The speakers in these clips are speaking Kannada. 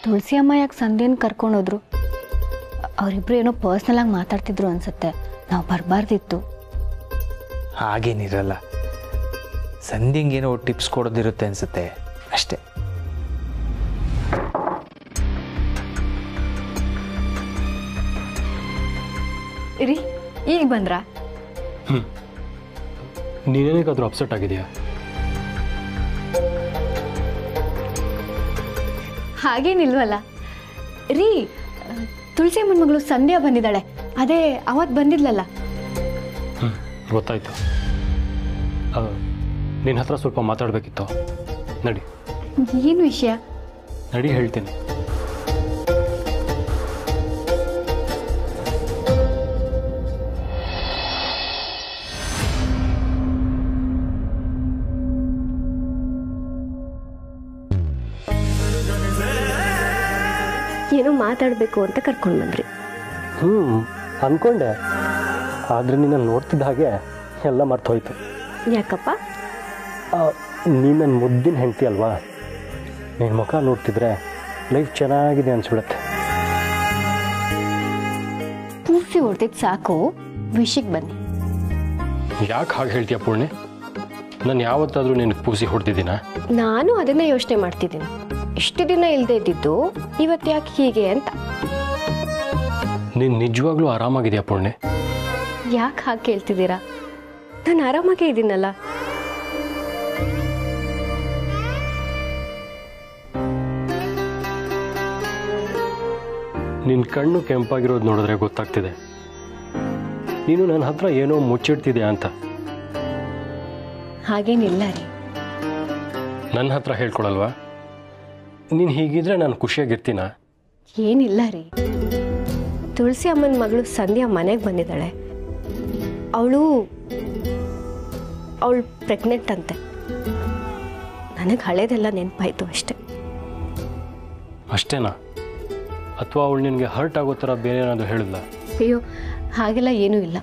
ತುಳಸಿ ಅಮ್ಮ ಯಾಕೆ ಸಂಧ್ಯನ ಕರ್ಕೊಂಡೋದ್ರು? ಅವರಿಬ್ರು ಏನೋ ಪರ್ಸ್ನಲ್ ಆಗಿ ಮಾತಾಡ್ತಿದ್ರು ಅನ್ಸುತ್ತೆ. ನಾವು ಬರಬಾರ್ದಿತ್ತು. ಹಾಗೇನಿರಲ್ಲ, ಸಂಧ್ಯಂಗೇನೋ ಟಿಪ್ಸ್ ಕೊಡೋದಿರುತ್ತೆ ಅನ್ಸುತ್ತೆ ಅಷ್ಟೇ. ರೀ ಈಗ ಬಂದ್ರಾ? ನೀನೇನಾದ್ರೂ ಅಪ್ಸೆಟ್ ಆಗಿದೆಯಾ? ಹಾಗೇನಿಲ್ವಲ್ಲ ರೀ. ತುಳಸಿ ಅಮ್ಮನ ಮಗಳು ಸಂಧ್ಯಾ ಬಂದಿದ್ದಾಳೆ. ಅದೇ ಅವತ್ತು ಬಂದಿದ್ಲಲ್ಲ. ಗೊತ್ತಾಯ್ತು. ನಿನ್ನ ಹತ್ರ ಸ್ವಲ್ಪ ಮಾತಾಡಬೇಕಿತ್ತು. ನಡಿ. ಏನು ವಿಷಯ? ನಡಿ ಹೇಳ್ತೀನಿ. ಏನೋ ಮಾತಾಡಬೇಕು ಅಂತ ಕರ್ಕೊಂಡು ಬಂದ್ರಿ. ಅಂದ್ಕೊಂಡೆ, ಆದರೆ ನಿನ್ನ ನೋಡ್ತಿದ್ದ ಹಾಗೆ ಎಲ್ಲ ಮರ್ತೋಯ್ತು. ಯಾಕಪ್ಪ? ನೀನು ನನ್ನ ಮುದ್ದಿನ ಹೆಂಡ್ತಿ ಅಲ್ವಾ? ನಿನ್ನ ಮುಖ ನೋಡ್ತಿದ್ರೆ ಲೈಫ್ ಚೆನ್ನಾಗಿದೆ ಅನ್ಸ್ಬಿಡತ್ತೆ. ಪೂರ್ತಿ ಹೊಡೆದಿದ್ದು ಸಾಕು, ವಿಷಯಕ್ಕೆ ಬನ್ನಿ. ಯಾಕೆ ಹಾಗೆ ಹೇಳ್ತೀಯ ಪೂರ್ಣಿ? ನಾನು ಯಾವತ್ತಾದರೂ ನಿನಗೆ ಪೂಸಿ ಹೊಡೆದಿದ್ದೀನ? ನಾನು ಅದನ್ನೇ ಯೋಚನೆ ಮಾಡ್ತಿದ್ದೀನಿ. ಇಷ್ಟು ದಿನ ಇಲ್ಲದೆ ಇದ್ದಿದ್ದು ಇವತ್ತು ಯಾಕೆ ಹೀಗೆ ಅಂತ. ನೀನು ನಿಜವಾಗ್ಲೂ ಆರಾಮಾಗಿದೆಯಾ ಪೂರ್ಣಿ? ಯಾಕೆ ಹಾಗೆ ಕೇಳ್ತಿದ್ದೀರಾ? ನಾನು ಆರಾಮಾಗೇ ಇದ್ದೀನಲ್ಲ. ನಿನ್ನ ಕಣ್ಣು ಕೆಂಪಾಗಿರೋದು ನೋಡಿದ್ರೆ ಗೊತ್ತಾಗ್ತಿದೆ ನೀನು ನನ್ನ ಹತ್ರ ಏನೋ ಮುಚ್ಚಿಡ್ತಿದ್ಯಾ ಅಂತ. ಹಾಗೇನಿಲ್ಲ ರೀ. ನನ್ನ ಹತ್ರ ಹೇಳ್ಕೊಳಲ್ವಾ? ನೀನು ಹೀಗಿದ್ರೆ ನಾನು ಖುಷಿಯಾಗಿರ್ತೀನ? ಏನಿಲ್ಲ ರೀ. ತುಳಸಿ ಅಮ್ಮನ ಮಗಳು ಸಂಧ್ಯಾ ಮನೆಗೆ ಬಂದಿದ್ದಾಳೆ. ಅವಳು ಪ್ರೆಗ್ನೆಂಟ್ ಅಂತೆ. ನನಗೆ ಹಳೇದೆಲ್ಲ ನೆನಪಾಯಿತು ಅಷ್ಟೆ. ಅಷ್ಟೇನಾ? ಅಥವಾ ಅವಳು ನಿನಗೆ ಹರ್ಟ್ ಆಗೋ ಥರ ಬೇರೆ ಏನಾದರೂ ಹೇಳಿದ್ಲ? ಅಯ್ಯೋ, ಹಾಗೆಲ್ಲ ಏನೂ ಇಲ್ಲ.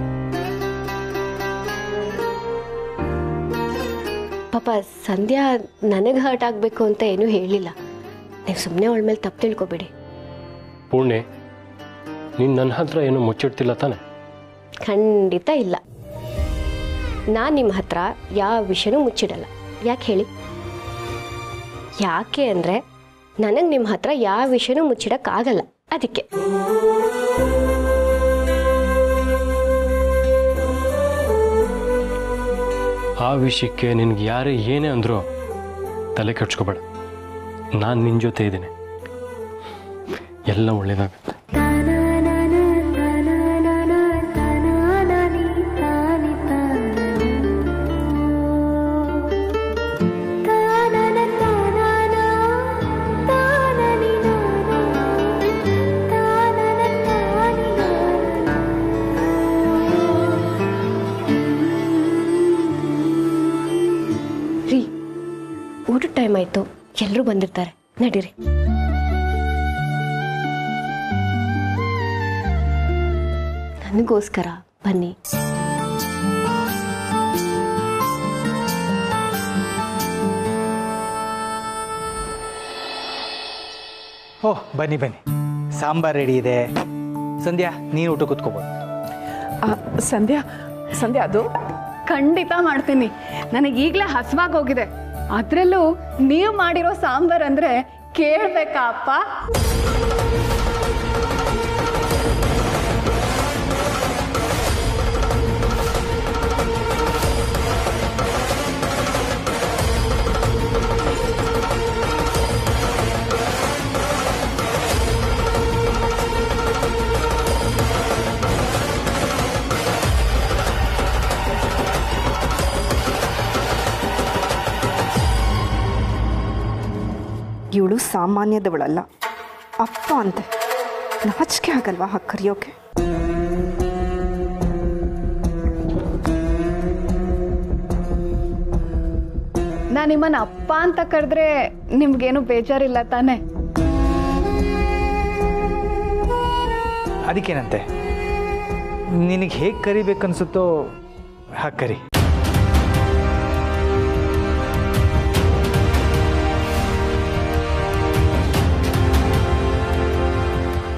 ಪಾಪ ಸಂಧ್ಯಾ ನನಗೆ ಹರ್ಟ್ ಆಗಬೇಕು ಅಂತ ಏನೂ ಹೇಳಿಲ್ಲ. ನೀವು ಸುಮ್ಮನೆ ಅವಳ ಮೇಲೆ ತಪ್ಪು ತಿಳ್ಕೊಬೇಡಿ. ಪೂರ್ಣಿ, ನೀನು ನನ್ನ ಹತ್ರ ಏನೂ ಮುಚ್ಚಿಡ್ತಿಲ್ಲ ತಾನೆ? ಖಂಡಿತ ಇಲ್ಲ. ನಾನು ನಿಮ್ಮ ಹತ್ರ ಯಾವ ವಿಷಯನೂ ಮುಚ್ಚಿಡಲ್ಲ. ಯಾಕೆ ಹೇಳಿ? ಯಾಕೆ ಅಂದರೆ ನನಗೆ ನಿಮ್ಮ ಹತ್ರ ಯಾವ ವಿಷಯನೂ ಮುಚ್ಚಿಡೋಕ್ಕಾಗಲ್ಲ, ಅದಕ್ಕೆ. ಆ ವಿಷಯಕ್ಕೆ ನಿನ್ಗೆ ಯಾರೇ ಏನೇ ಅಂದರೂ ತಲೆ ಕೆಡ್ಸ್ಕೊಬೇಡ. ನಾನು ನಿನ್ನ ಜೊತೆ ಇದ್ದೀನಿ, ಎಲ್ಲ ಒಳ್ಳೇದಾಗುತ್ತೆ. ಊಟದ ಟೈಮ್ ಆಯಿತು, ಎಲ್ಲರೂ ಬಂದಿರ್ತಾರೆ, ನಡೀರಿ. ನನಗೋಸ್ಕರ ಬನ್ನಿ. ಓಹ್, ಬನ್ನಿ ಬನ್ನಿ, ಸಾಂಬಾರ್ ರೆಡಿ ಇದೆ. ಸಂಧ್ಯಾ, ನೀನು ಊಟ ಕೂತ್ಕೋಬೋದು. ಸಂಧ್ಯಾ ಅದು ಖಂಡಿತ ಮಾಡ್ತೀನಿ. ನನಗೆ ಈಗಲೇ ಹಸಿವಾಗಿ ಹೋಗಿದೆ. ಅದರಲ್ಲೂ ನೀವು ಮಾಡಿರೋ ಸಾಂಬಾರ್ ಅಂದ್ರೆ ಕೇಳಬೇಕಾ ಅಪ್ಪ? ಇವಳು ಸಾಮಾನ್ಯದವಳಲ್ಲ, ಅಪ್ಪ ಅಂತೆ. ನಾಚಿಕೆ ಆಗಲ್ವಾ ಹಾಗೆ ಕರೆಯೋಕೆ? ನಾನು ನಿಮ್ಮನ್ನ ಅಪ್ಪ ಅಂತ ಕರೆದ್ರೆ ನಿಮ್ಗೇನು ಬೇಜಾರಿಲ್ಲ ತಾನೆ? ಅದಕ್ಕೇನಂತೆ, ನಿನಗೆ ಹೇಗೆ ಕರಿಬೇಕನ್ಸುತ್ತೋ ಹಾಗೆ ಕರಿ.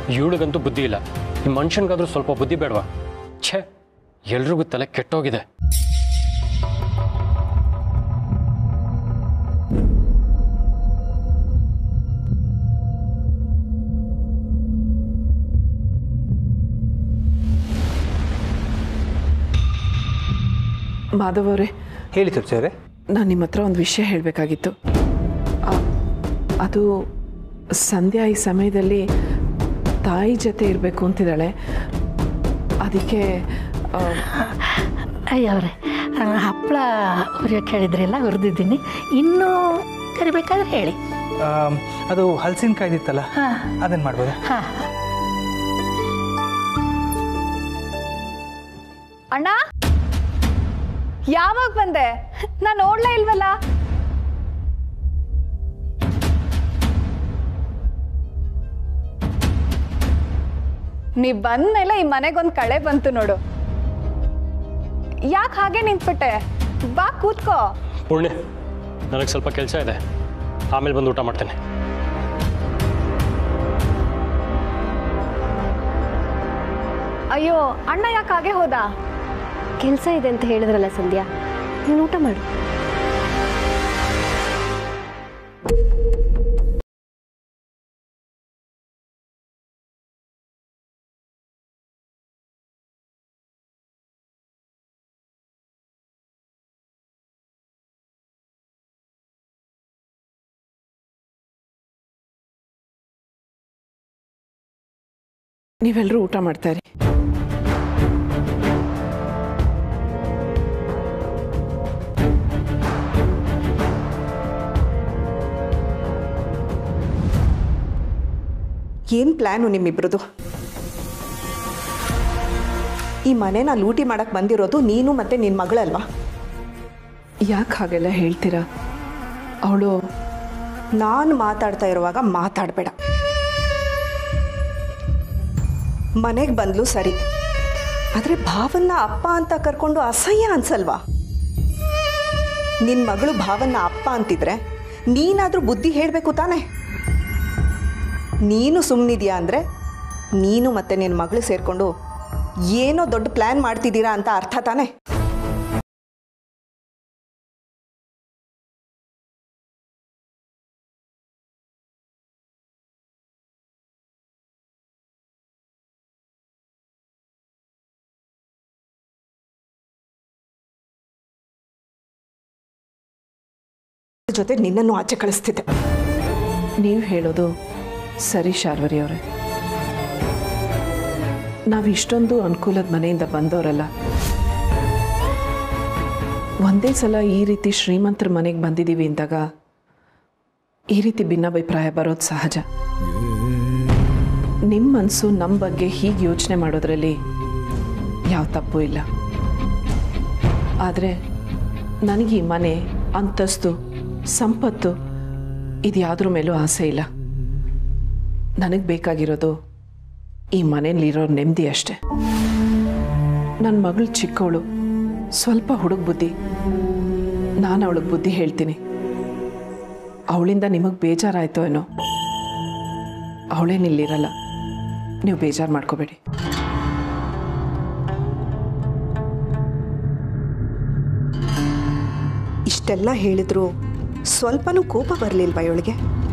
ಇವಳಿಗಂತೂ ಬುದ್ಧಿ ಇಲ್ಲ. ಈ ಮನುಷ್ಯನಿಗಾದ್ರೂ ಸ್ವಲ್ಪ ಬುದ್ಧಿ ಬೇಡವಾ? ಛೇ, ಎಲ್ರಿಗೂ ತಲೆ ಕೆಟ್ಟೋಗಿದೆ. ಮಾಧವ್ ಅವರೇ, ಹೇಳಿ ತುಳಸಿಯವರೇ. ನಾನು ನಿಮ್ಮ ಹತ್ರ ಒಂದು ವಿಷಯ ಹೇಳಬೇಕಾಗಿತ್ತು. ಅದು ಸಂಧ್ಯಾ ಈ ಸಮಯದಲ್ಲಿ ತಾಯಿ ಜೊತೆ ಇರಬೇಕು ಅಂತಿದ್ದಾಳೆ. ಅದಕ್ಕೆ ಅಯ್ಯವ್ರೆ, ಹಪ್ಪಳ ಹುರಿಯೋಕೆ ಹೇಳಿದ್ರಲ್ಲ, ಹುರಿದಿದ್ದೀನಿ. ಇನ್ನೂ ಕರಿಬೇಕಾದ್ರೆ ಹೇಳಿ. ಅದು ಹಲಸಿನಕಾಯ್ದಿತ್ತಲ್ಲ, ಅದನ್ನು ಮಾಡ್ಬೋದಾ? ಹಾಂ. ಅಣ್ಣ, ಯಾವಾಗ ಬಂದೆ? ನಾನು ನೋಡ್ಲೇ ಇಲ್ವಲ್ಲ. ನೀವ್ ಬಂದ್ಮೇಲೆ ಈ ಮನೆಗೊಂದು ಕಳೆ ಬಂತು ನೋಡು. ಯಾಕೆ ಹಾಗೆ ನಿಂತ್ಬಿಟ್ಟೆ? ಬಾ ಕೂತ್ಕೋ. ಪುಣ್ಯ, ನನಗೆ ಸ್ವಲ್ಪ ಕೆಲಸ ಇದೆ, ಆಮೇಲೆ ಬಂದು ಊಟ ಮಾಡ್ತೇನೆ. ಅಯ್ಯೋ, ಅಣ್ಣ ಯಾಕೆ ಹಾಗೆ ಹೋದ? ಕೆಲಸ ಇದೆ ಅಂತ ಹೇಳಿದ್ರಲ್ಲ ಸಂಧ್ಯಾ, ನೀನು ಊಟ ಮಾಡು. ನೀವೆಲ್ಲರೂ ಊಟ ಮಾಡ್ತಾರೆ. ಏನು ಪ್ಲ್ಯಾನು ನಿಮ್ಮಿಬ್ರದು? ಈ ಮನೆನ ಲೂಟಿ ಮಾಡಕ್ಕೆ ಬಂದಿರೋದು ನೀನು ಮತ್ತು ನಿನ್ನ ಮಗಳಲ್ವಾ? ಯಾಕೆ ಹಾಗೆಲ್ಲ ಹೇಳ್ತೀರಾ? ಅವಳು ನಾನು ಮಾತಾಡ್ತಾ ಇರುವಾಗ ಮಾತಾಡಬೇಡ. ಮನೆಗೆ ಬಂದ್ಲು ಸರಿ, ಆದರೆ ಭಾವನ್ನ ಅಪ್ಪ ಅಂತ ಕರ್ಕೊಂಡು ಅಸಹ್ಯ ಅನ್ಸಲ್ವಾ? ನಿನ್ನ ಮಗಳು ಭಾವನ್ನ ಅಪ್ಪ ಅಂತಿದ್ರೆ ನೀನಾದರೂ ಬುದ್ಧಿ ಹೇಳಬೇಕು ತಾನೆ. ನೀನು ಸುಮ್ಮನಿದ್ಯಾ ಅಂದರೆ ನೀನು ಮತ್ತು ನಿನ್ನ ಮಗಳು ಸೇರಿಕೊಂಡು ಏನೋ ದೊಡ್ಡ ಪ್ಲ್ಯಾನ್ ಮಾಡ್ತಿದ್ದೀರಾ ಅಂತ ಅರ್ಥ ತಾನೆ. ಜೊತೆ ನಿನ್ನನ್ನು ಆಚೆ ಕಳಿಸ್ತಿದ್ದೆ. ನೀವು ಹೇಳೋದು ಸರಿ ಶಾರ್ವರಿ ಅವರೇ. ನಾವು ಇಷ್ಟೊಂದು ಅನುಕೂಲದ ಮನೆಯಿಂದ ಬಂದವರಲ್ಲ. ಒಂದೇ ಸಲ ಈ ರೀತಿ ಶ್ರೀಮಂತರ ಮನೆಗೆ ಬಂದಿದ್ದೀವಿ ಅಂದಾಗ ಈ ರೀತಿ ಭಿನ್ನಾಭಿಪ್ರಾಯ ಬರೋದು ಸಹಜ. ನಿಮ್ಮ ಮನಸ್ಸು ನಮ್ಮ ಬಗ್ಗೆ ಹೀಗೆ ಯೋಚನೆ ಮಾಡೋದ್ರಲ್ಲಿ ಯಾವ ತಪ್ಪು ಇಲ್ಲ. ಆದರೆ ನನಗೆ ಈ ಮನೆ, ಅಂತಸ್ತು, ಸಂಪತ್ತು ಇದು ಯಾವುದ್ರ ಮೇಲೂ ಆಸೆ ಇಲ್ಲ. ನನಗೆ ಬೇಕಾಗಿರೋದು ಈ ಮನೆಯಲ್ಲಿರೋ ನೆಮ್ಮದಿ ಅಷ್ಟೆ. ನನ್ನ ಮಗಳು ಚಿಕ್ಕವಳು, ಸ್ವಲ್ಪ ಹುಡುಗ ಬುದ್ಧಿ. ನಾನು ಅವಳಿಗೆ ಬುದ್ಧಿ ಹೇಳ್ತೀನಿ. ಅವಳಿಂದ ನಿಮಗೆ ಬೇಜಾರಾಯ್ತೋ ಏನೋ. ಅವಳೇನಿಲ್ಲಿರಲ್ಲ, ನೀವು ಬೇಜಾರು ಮಾಡ್ಕೋಬೇಡಿ. ಇಷ್ಟೆಲ್ಲ ಹೇಳಿದ್ರು ಸ್ವಲ್ಪನೂ ಕೋಪ ಬರಲಿಲ್ವಾ ಇವಳಿಗೆ?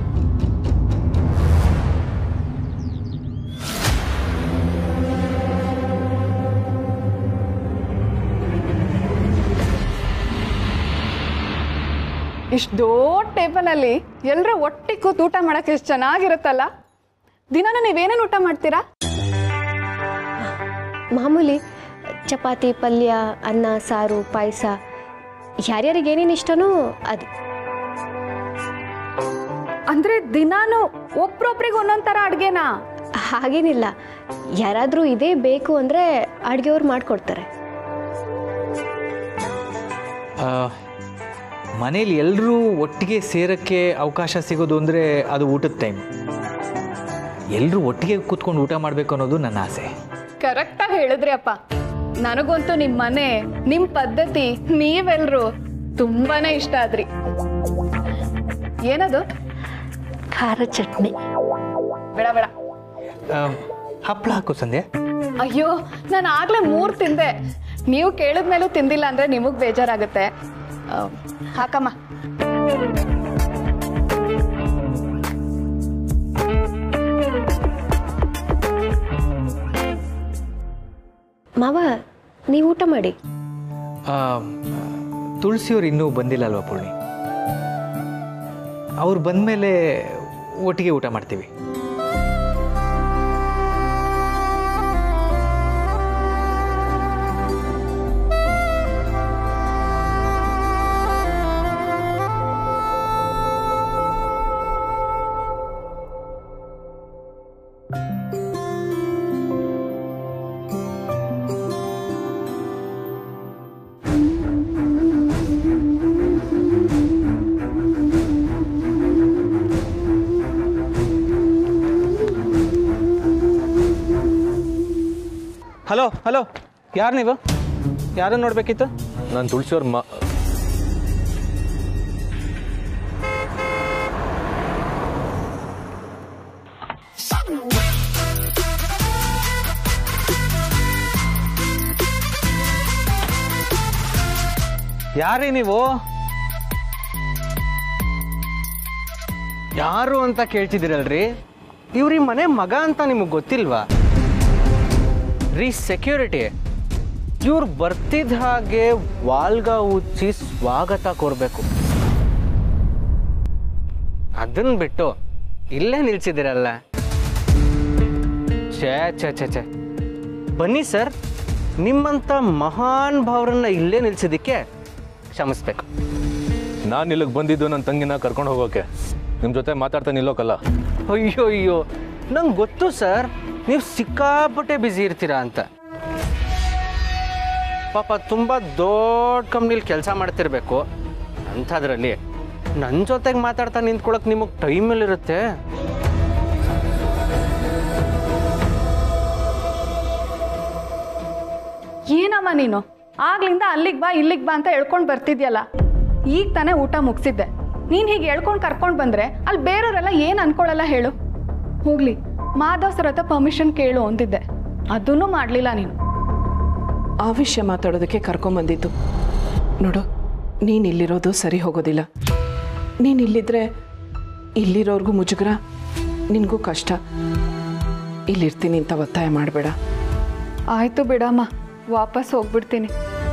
ಇಷ್ಟು ದೊಡ್ಡ ಟೇಬಲಲ್ಲಿ ಎಲ್ಲರೂ ಒಟ್ಟಿಗೆ ಕೂತು ಊಟ ಮಾಡಕ್ಕೆ ಎಷ್ಟು ಚೆನ್ನಾಗಿರುತ್ತಲ್ಲ. ದಿನಾನು ನೀವೇನೇನು ಊಟ ಮಾಡ್ತೀರಾ? ಮಾಮೂಲಿ ಚಪಾತಿ, ಪಲ್ಯ, ಅನ್ನ, ಸಾರು, ಪಾಯಸ, ಯಾರ್ಯಾರಿಗೆ ಏನೇನು ಇಷ್ಟನೋ ಅದು. ಅಂದ್ರೆ ದಿನಾನು ಒಬ್ರೊಬ್ರಿಗೆ ಒಂದೊಂದ್ ಥರ ಅಡುಗೆನಾ? ಹಾಗೇನಿಲ್ಲ, ಯಾರಾದರೂ ಇದೇ ಬೇಕು ಅಂದರೆ ಅಡುಗೆಯವ್ರು ಮಾಡಿಕೊಡ್ತಾರೆ. ಮನೇಲಿ ಎಲ್ಲರೂ ಒಟ್ಟಿಗೆ ಸೇರೋಕ್ಕೆ ಅವಕಾಶ ಸಿಗೋದು ಅಂದರೆ ಅದು ಊಟದ ಟೈಮ್. ಎಲ್ಲರೂ ಒಟ್ಟಿಗೆ ಕೂತ್ಕೊಂಡು ಊಟ ಮಾಡಬೇಕು ಅನ್ನೋದು ನನ್ನ ಆಸೆ. ಕರೆಕ್ಟಾಗಿ ಹೇಳಿದ್ರಿ ಅಪ್ಪ. ನನಗಂತೂ ನಿಮ್ಮ ಮನೆ, ನಿಮ್ಮ ಪದ್ಧತಿ, ನೀವೆಲ್ಲರೂ ತುಂಬಾನೇ ಇಷ್ಟ ಆದ್ರಿ. ಏನದು? ಖಾರ ಚಟ್ನಿ. ಬೇಡ ಬೇಡ. ಹಪ್ಪಳ ಹಾಕು ಸಂಧ್ಯಾ. ಅಯ್ಯೋ ನಾನು ಆಗ್ಲೇ 3 ತಿಂದೆ. ನೀವು ಕೇಳಿದ್ಮೇಲೂ ತಿಂದಿಲ್ಲ ಅಂದ್ರೆ ನಿಮಗ್ ಬೇಜಾರಾಗುತ್ತೆ. ಹಾಕಮ್ಮ. ಮಾವ ನೀವು ಊಟ ಮಾಡಿ. ತುಳಸಿಯವ್ರು ಇನ್ನೂ ಬಂದಿಲ್ಲ ಅಲ್ವಾ ಪೂರ್ಣಿ? ಅವ್ರು ಬಂದಮೇಲೆ ಒಟ್ಟಿಗೆ ಊಟ ಮಾಡ್ತೀವಿ. ಹಲೋ ಹಲೋ, ಯಾರು ನೀವು? ಯಾರನ್ನು ನೋಡಬೇಕಿತ್ತು? ನಾನು ತುಳಸಿಯವ್ರ ಯಾರೇ ನೀವು? ಯಾರು ಅಂತ ಕೇಳ್ತಿದ್ದೀರಲ್ರಿ? ಇವ್ರಿ ಮನೆ ಮಗ ಅಂತ ನಿಮಗೆ ಗೊತ್ತಿಲ್ವಾ? ರೀ ಸೆಕ್ಯೂರಿಟಿ, ಇವ್ರು ಬರ್ತಿದ್ದ ಹಾಗೆ ವಾಲ್ಗ ಉಚ್ಚಿ ಸ್ವಾಗತ ಕೋರ್ಬೇಕು. ಅದನ್ನ ಬಿಟ್ಟು ಇಲ್ಲೇ ನಿಲ್ಸಿದಿರಲ್ಲ. ಛೇ ಛೇ ಛೇ ಛೇ. ಬನ್ನಿ ಸರ್, ನಿಮ್ಮಂಥ ಮಹಾನ್ ಭಾವರನ್ನ ಇಲ್ಲೇ ನಿಲ್ಸಿದ್ದಕ್ಕೆ ಕ್ಷಮಿಸ್ಬೇಕು. ನಾನು ಇಲ್ಲಿಗೆ ಬಂದಿದ್ದು ನನ್ನ ತಂಗಿನ ಕರ್ಕೊಂಡು ಹೋಗೋಕೆ, ನಿಮ್ಮ ಜೊತೆ ಮಾತಾಡ್ತಾ ನಿಲ್ಲೋಕಲ್ಲ. ಅಯ್ಯೋ ಅಯ್ಯೋ, ನಂಗೆ ಗೊತ್ತು ಸರ್, ನೀವು ಸಿಕ್ಕಾಪಟ್ಟೆ ಬ್ಯುಸಿ ಇರ್ತೀರಾ ಅಂತ. ಪಾಪ ತುಂಬ ದೊಡ್ಡ ಕಂಪ್ನಿಲಿ ಕೆಲಸ ಮಾಡ್ತಿರ್ಬೇಕು. ಅಂಥದ್ರಲ್ಲಿ ನನ್ನ ಜೊತೆಗೆ ಮಾತಾಡ್ತಾ ನಿಂತ್ಕೊಳಕ್ಕೆ ನಿಮಗೆ ಟೈಮಲ್ಲಿರುತ್ತೆ? ಏನಮ್ಮ ನೀನು ಆಗ್ಲಿಂದ ಅಲ್ಲಿಗೆ ಬಾ ಇಲ್ಲಿಗೆ ಬಾ ಅಂತ ಹೇಳ್ಕೊಂಡು ಬರ್ತಿದ್ಯಲ್ಲ. ಈಗ ತಾನೇ ಊಟ ಮುಗಿಸಿದ್ದೆ. ನೀನು ಹೀಗೆ ಹೇಳ್ಕೊಂಡು ಕರ್ಕೊಂಡು ಬಂದರೆ ಅಲ್ಲಿ ಬೇರೆಯವರೆಲ್ಲ ಏನು ಅನ್ಕೊಳ್ಳಲ್ಲ ಹೇಳು. ಹೋಗ್ಲಿ, ಮಾಧವ್ ಸರ್ ಹತ್ರ ಪರ್ಮಿಷನ್ ಕೇಳು ಅಂತಿದ್ದೆ, ಅದನ್ನೂ ಮಾಡಲಿಲ್ಲ ನೀನು. ಆ ವಿಷಯ ಮಾತಾಡೋದಕ್ಕೆ ಕರ್ಕೊಂಬಂದಿದ್ದು. ನೋಡು, ನೀನು ಇಲ್ಲಿರೋದು ಸರಿ ಹೋಗೋದಿಲ್ಲ. ನೀನು ಇಲ್ಲಿದ್ರೆ ಇಲ್ಲಿರೋರ್ಗೂ ಮುಜುಗರ, ನಿನಗೂ ಕಷ್ಟ. ಇಲ್ಲಿರ್ತೀನಿ ಅಂತ ಒತ್ತಾಯ ಮಾಡಬೇಡ. ಆಯಿತು ಬಿಡಮ್ಮ, ವಾಪಸ್ ಹೋಗ್ಬಿಡ್ತೀನಿ.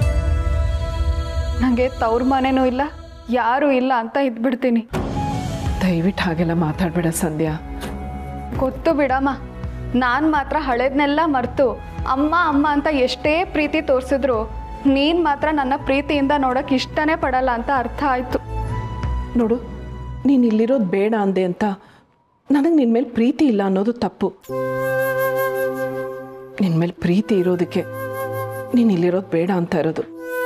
ನನಗೆ ತವ್ರ ಮನೆನೂ ಇಲ್ಲ, ಯಾರೂ ಇಲ್ಲ ಅಂತ ಇದ್ಬಿಡ್ತೀನಿ. ದಯವಿಟ್ಟು ಹಾಗೆಲ್ಲ ಮಾತಾಡಬೇಡ ಸಂಧ್ಯಾ. ಗೊತ್ತು ಬಿಡಮ್ಮ, ನಾನು ಮಾತ್ರ ಹಳೇದನ್ನೆಲ್ಲ ಮರೆತು ಅಮ್ಮ ಅಮ್ಮ ಅಂತ ಎಷ್ಟೇ ಪ್ರೀತಿ ತೋರಿಸಿದ್ರು ನೀನು ಮಾತ್ರ ನನ್ನ ಪ್ರೀತಿಯಿಂದ ನೋಡೋಕೆ ಇಷ್ಟನೇ ಪಡಲ್ಲ ಅಂತ ಅರ್ಥ ಆಯಿತು. ನೋಡು, ನೀನು ಇಲ್ಲಿರೋದು ಬೇಡ ಅಂದೆ ಅಂತ ನನಗೆ ನಿನ್ನ ಮೇಲೆ ಪ್ರೀತಿ ಇಲ್ಲ ಅನ್ನೋದು ತಪ್ಪು. ನಿನ್ನ ಮೇಲೆ ಪ್ರೀತಿ ಇರೋದಕ್ಕೆ ನೀನು ಇಲ್ಲಿರೋದು ಬೇಡ ಅಂತ ಇರೋದು.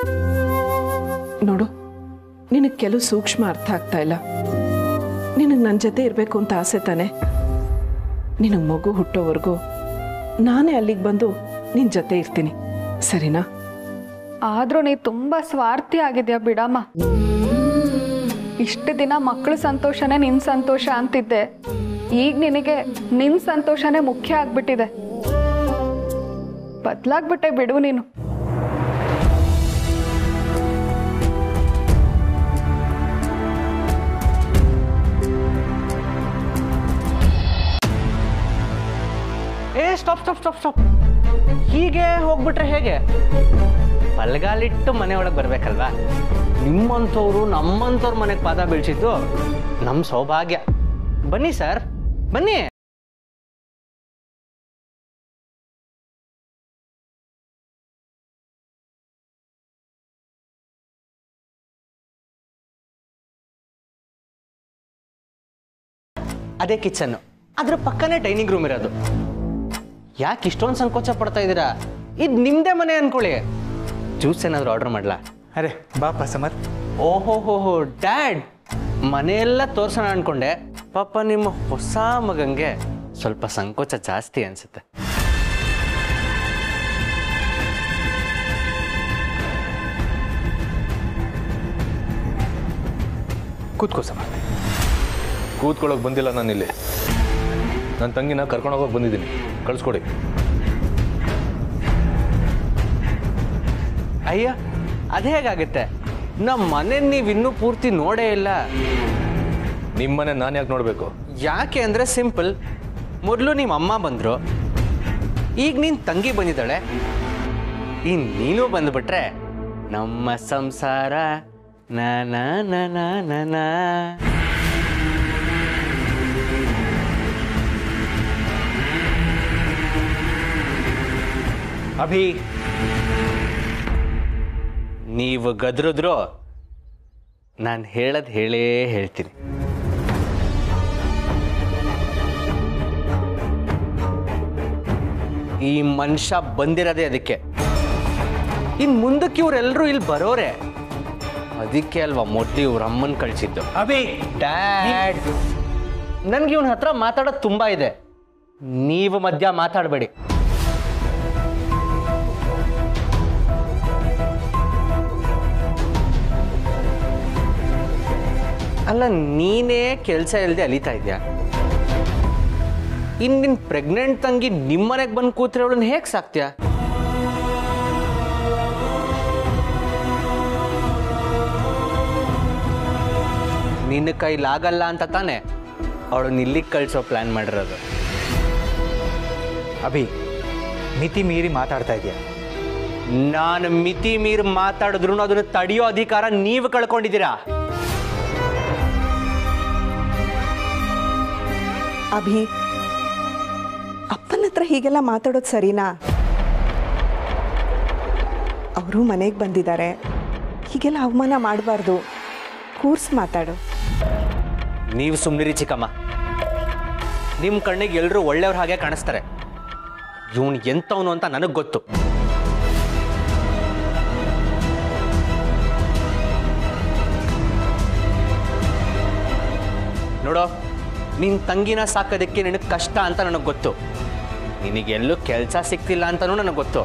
ನೋಡು, ನಿನಗೆ ಕೆಲವು ಸೂಕ್ಷ್ಮ ಅರ್ಥ ಆಗ್ತಾ ಇಲ್ಲ. ನಿನಗೆ ನನ್ನ ಜೊತೆ ಇರಬೇಕು ಅಂತ ಆಸೆ ತಾನೆ. ನಿನಗೆ ಮಗು ಹುಟ್ಟೋವರೆಗೂ ನಾನೇ ಅಲ್ಲಿಗೆ ಬಂದು ನಿನ್ನ ಜೊತೆ ಇರ್ತೀನಿ, ಸರಿನಾ? ಆದರೂ ನೀ ತುಂಬ ಸ್ವಾರ್ಥಿ ಆಗಿದ್ಯಾ ಬಿಡಮ್ಮ. ಇಷ್ಟು ದಿನ ಮಕ್ಕಳ ಸಂತೋಷನೇ ನಿನ್ನ ಸಂತೋಷ ಅಂತಿದ್ದೆ, ಈಗ ನಿನಗೆ ನಿನ್ನ ಸಂತೋಷನೇ ಮುಖ್ಯ ಆಗ್ಬಿಟ್ಟಿದೆ. ಬದಲಾಗ್ಬಿಟ್ಟೆ ಬಿಡು ನೀನು. Stop stop stop stop. ಹೀಗೆ ಹೋಗ್ಬಿಟ್ರೆ ಹೇಗೆ? ಬಲಗಾಲಿಟ್ಟು ಮನೆ ಒಳಗೆ ಬರ್ಬೇಕಲ್ವಾ? ನಿಮ್ಮಂಥವ್ರು ನಮ್ಮಂಥವ್ರ ಮನೆಗೆ ಪಾದ ಬೀಳ್ಸಿದ್ದು ನಮ್ಮ ಸೌಭಾಗ್ಯ. ಬನ್ನಿ ಸರ್, ಬನ್ನಿ. ಅದೇ ಕಿಚನ್, ಅದ್ರ ಪಕ್ಕನೇ ಡೈನಿಂಗ್ ರೂಮ್ ಇರೋದು. ಯಾಕೆ ಇಷ್ಟೊಂದು ಸಂಕೋಚ ಪಡ್ತಾ ಇದ್ದೀರಾ? ಇದು ನಿಮ್ಮದೇ ಮನೆ ಅನ್ಕೊಳ್ಳಿ. ಜ್ಯೂಸ್ ಏನಾದರೂ ಆರ್ಡರ್ ಮಾಡಲಾ? ಅರೆ ಬಾಪ ಸಮರ್. ಓಹೋ ಹೋ ಹೋ ಡ್ಯಾಡ್, ಮನೆಯೆಲ್ಲ ತೋರ್ಸೋಣ ಅನ್ಕೊಂಡೆ. ಪಾಪ ನಿಮ್ಮ ಹೊಸ ಮಗಂಗೆ ಸ್ವಲ್ಪ ಸಂಕೋಚ ಜಾಸ್ತಿ ಅನ್ಸುತ್ತೆ. ಕೂತ್ಕೋ ಸಮರ್. ಕೂತ್ಕೊಳ್ಳೋಕೆ ಬಂದಿಲ್ಲ ನಾನಿಲ್ಲಿ. ನನ್ನ ತಂಗಿನ ಕರ್ಕೊಂಡು ಹೋಗೋಕೆ ಬಂದಿದ್ದೀನಿ, ಕಳಿಸ್ಕೊಡಿ. ಅಯ್ಯ, ಅದು ಹೇಗಾಗುತ್ತೆ? ನಮ್ಮ ಮನೆ ನೀವು ಇನ್ನೂ ಪೂರ್ತಿ ನೋಡೇ ಇಲ್ಲ. ನಿಮ್ಮನೆ ನಾನು ಯಾಕೆ ನೋಡಬೇಕು? ಯಾಕೆ ಅಂದರೆ ಸಿಂಪಲ್. ಮೊದಲು ನಿಮ್ಮ ಅಮ್ಮ ಬಂದರು, ಈಗ ನೀನು ತಂಗಿ ಬಂದಿದ್ದಾಳೆ, ಇನ್ನು ನೀನು ಬಂದುಬಿಟ್ರೆ ನಮ್ಮ ಸಂಸಾರ ನ. ಅಭಿ, ನೀವು ಗದ್ರಿದ್ರು ನಾನು ಹೇಳೋದು ಹೇಳೇ ಹೇಳ್ತೀನಿ. ಈ ಮನುಷ್ಯ ಬಂದಿರೋದೇ ಅದಕ್ಕೆ. ಇನ್ನು ಮುಂದಕ್ಕೆ ಇವರೆಲ್ಲರೂ ಇಲ್ಲಿ ಬರೋರೆ, ಅದಕ್ಕೆ ಅಲ್ವಾ ಮೊದಲು ಇವ್ರ ಅಮ್ಮನ ಕಳಿಸಿದ್ದು. ಅಭಿ, ಡ್ಯಾಡ್, ನನಗೆ ಇವನ ಹತ್ರ ಮಾತಾಡೋದು ತುಂಬ ಇದೆ, ನೀವು ಮಧ್ಯ ಮಾತಾಡಬೇಡಿ. ಅಲ್ಲ, ನೀನೇ ಕೆಲಸ ಇಲ್ಲದೆ ಅಲಿತಾ ಇದೆಯಾ? ಇನ್ನು ನಿನ್ನ ಪ್ರೆಗ್ನೆಂಟ್ ತಂಗಿ ನಿಮ್ಮನೆಗೆ ಬಂದು ಕೂತ್ರೆ ಅವಳನ್ನ ಹೇಗೆ ಸಾಕ್ತೀಯಾ? ನಿನ್ನ ಕೈಲಾಗಲ್ಲ ಅಂತ ತಾನೆ ಅವಳನ್ನ ಇಲ್ಲಿಗೆ ಕಳಿಸೋ ಪ್ಲ್ಯಾನ್ ಮಾಡಿರೋದು. ಅಭಿ, ಮಿತಿ ಮೀರಿ ಮಾತಾಡ್ತಾ ಇದೆಯಾ? ನಾನು ಮಿತಿ ಮೀರಿ ಮಾತಾಡಿದ್ರು ಅದನ್ನು ತಡೆಯೋ ಅಧಿಕಾರ ನೀವು ಕಳ್ಕೊಂಡಿದ್ದೀರಾ. ಅಭಿ, ಅಪ್ಪನ ಹತ್ರ ಹೀಗೆಲ್ಲ ಮಾತಾಡೋದು ಸರಿನಾ? ಅವರು ಮನೆಗೆ ಬಂದಿದ್ದಾರೆ, ಹೀಗೆಲ್ಲ ಅವಮಾನ ಮಾಡಬಾರ್ದು. ಕೂರ್ಸ್ ಮಾತಾಡು. ನೀವು ಸುಮ್ಮನಿರಿ ಚಿಕ್ಕಮ್ಮ. ನಿಮ್ಮ ಕಣ್ಣಿಗೆ ಎಲ್ಲರೂ ಒಳ್ಳೆಯವ್ರ ಹಾಗೆ ಕಾಣಿಸ್ತಾರೆ. ಇವನು ಎಂಥವನು ಅಂತ ನನಗೆ ಗೊತ್ತು. ನೋಡೋ, ನಿನ್ನ ತಂಗಿನ ಸಾಕೋದಕ್ಕೆ ನಿನಗೆ ಕಷ್ಟ ಅಂತ ನನಗೆ ಗೊತ್ತು. ನಿನಗೆಲ್ಲೂ ಕೆಲಸ ಸಿಗ್ತಿಲ್ಲ ಅಂತನೂ ನನಗೆ ಗೊತ್ತು.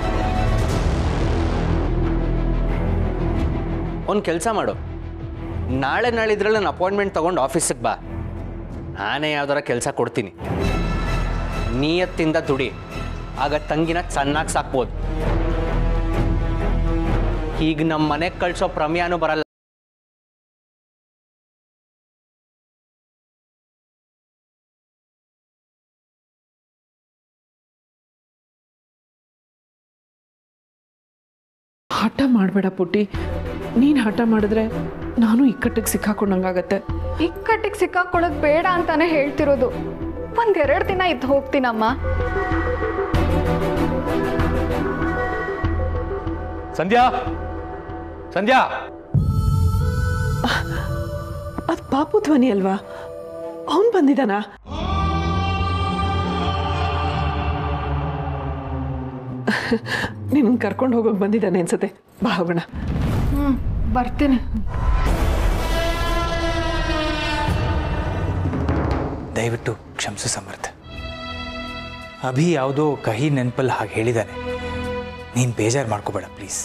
ಒಂದು ಕೆಲಸ ಮಾಡು, ನಾಳೆ ನಾಳಿದ್ರಲ್ಲಿ ನಾನು ಅಪಾಯಿಂಟ್ಮೆಂಟ್ ತೊಗೊಂಡು ಆಫೀಸಿಗೆ ಬಾ. ನಾನೇ ಯಾವ್ದಾರ ಕೆಲಸ ಕೊಡ್ತೀನಿ. ನಿಯತ್ತಿಂದ ದುಡಿ, ಆಗ ತಂಗಿನ ಚೆನ್ನಾಗಿ ಸಾಕ್ಬೋದು. ಈಗ ನಮ್ಮ ಮನೆಗೆ ಕಳಿಸೋ ಪ್ರಮೇಯನೂ ಬರಲ್ಲ. ಹಠ ಮಾಡಬೇಡ ಪುಟ್ಟಿ. ನೀನು ಹಠ ಮಾಡಿದ್ರೆ ನಾನು ಇಕ್ಕಟ್ಟಿಗೆ ಸಿಕ್ಕಾಕೊಂಡಂಗಾಗತ್ತೆ. ಇಕ್ಕಟ್ಟಿಗೆ ಸಿಕ್ಕಾಕೊಳ್ಳೋದು ಬೇಡ ಅಂತಾನೆ ಹೇಳ್ತಿರೋದು. ಒಂದೆರಡು ದಿನ ಇದ್ದು ಹೋಗ್ತೀನಮ್ಮ. ಸಂಧ್ಯಾ, ಸಂಧ್ಯಾ, ಅದು ಪಾಪು ಧ್ವನಿ ಅಲ್ವಾ? ಅವನು ಬಂದಿದ್ದಾನ? ನಿನ್ನ ಕರ್ಕೊಂಡು ಹೋಗೋಕೆ ಬಂದಿದ್ದಾನೆ ಅನ್ಸತ್ತೆ. ಬಾ ಹೋಗೋಣ. ಬರ್ತೀನಿ. ದಯವಿಟ್ಟು ಕ್ಷಮಿಸು ಸಮರ್ಥ. ಅಭಿ ಯಾವುದೋ ಕಹಿ ನೆನಪಲ್ಲಿ ಹಾಗೆ ಹೇಳಿದ್ದಾನೆ. ನೀನು ಬೇಜಾರು ಮಾಡ್ಕೋಬೇಡ ಪ್ಲೀಸ್.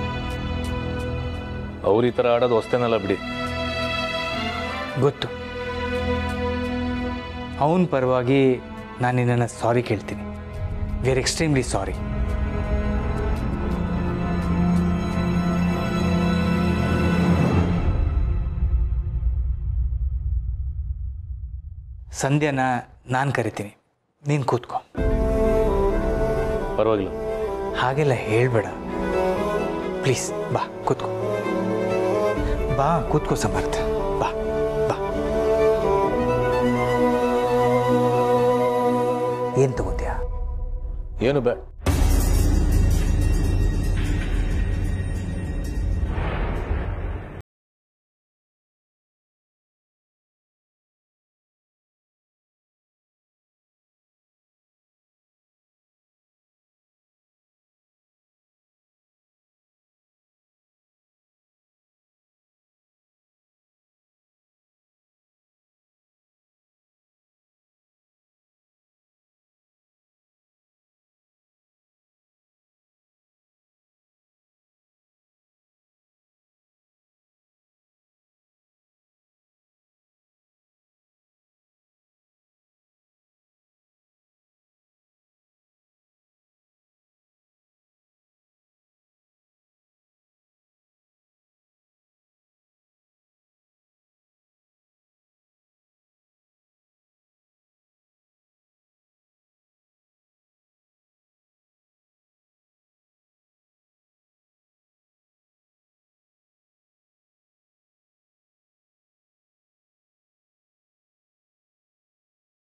ಅವ್ರು ಈ ಥರ ಆಡೋದು ಹೊಸ್ತೇನಲ್ಲ ಬಿಡಿ. ಗೊತ್ತು. ಅವನ ಪರವಾಗಿ ನಾನು ನಿನ್ನನ್ನು ಸಾರಿ ಕೇಳ್ತೀನಿ. We are extremely sorry. ಸಂಧ್ಯಾನ ನಾನು ಕರಿತೀನಿ, ನೀನು ಕೂತ್ಕೋ. ಪರವಾಗಿಲ್ಲ. ಹಾಗೆಲ್ಲ ಹೇಳ್ಬೇಡ ಪ್ಲೀಸ್. ಬಾ ಕೂತ್ಕೋ, ಬಾ ಕೂತ್ಕೋ ಸಮರ್ಥ. ಬಾ ಬಾ. ಏನು ತಗೋತೀಯಾ? ಏನು ಬೇಡ.